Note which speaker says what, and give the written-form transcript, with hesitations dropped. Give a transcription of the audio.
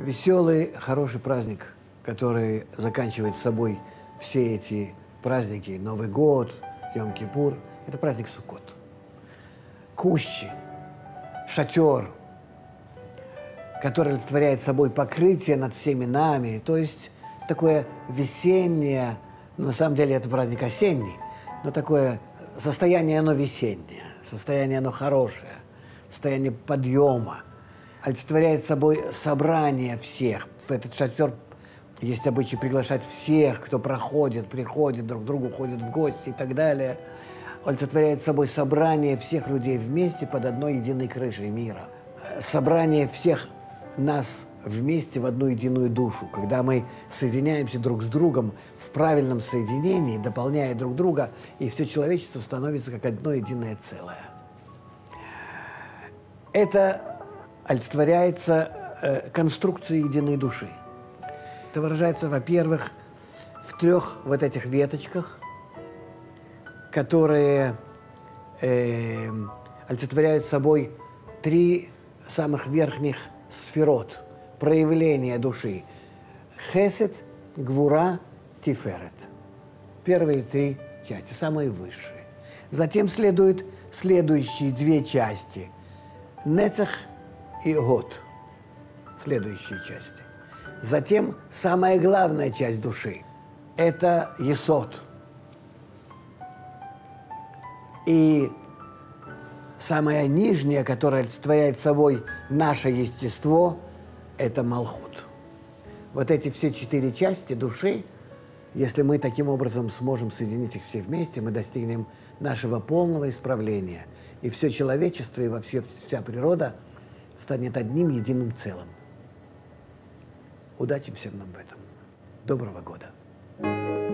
Speaker 1: Веселый, хороший праздник, который заканчивает собой все эти праздники, Новый год, Йом-Кипур, это праздник Суккот. Кущи, шатер, который олицетворяет собой покрытие над всеми нами, то есть такое весеннее, на самом деле это праздник осенний, но такое состояние оно весеннее, состояние оно хорошее, состояние подъема, олицетворяет собой собрание всех. В этот шатер есть обычай приглашать всех, кто проходит, приходит друг к другу, ходит в гости и так далее. Олицетворяет собой собрание всех людей вместе под одной единой крышей мира. Собрание всех нас вместе в одну единую душу, когда мы соединяемся друг с другом в правильном соединении, дополняя друг друга, и все человечество становится как одно единое целое. Это олицетворяется конструкцией единой души. Это выражается, во-первых, в трех вот этих веточках, которые олицетворяют собой три самых верхних сферот, проявления души. Хесед, Гвура, Тиферет. Первые три части, самые высшие. Затем следуют следующие две части. Нецах и Год. Следующие части. Затем самая главная часть души – это Есод. И самая нижняя, которая олицетворяет собой наше естество, это Малхут. Вот эти все четыре части души, если мы таким образом сможем соединить их все вместе, мы достигнем нашего полного исправления. И все человечество, и вся природа станет одним единым целым. Удачи всем нам в этом. Доброго года.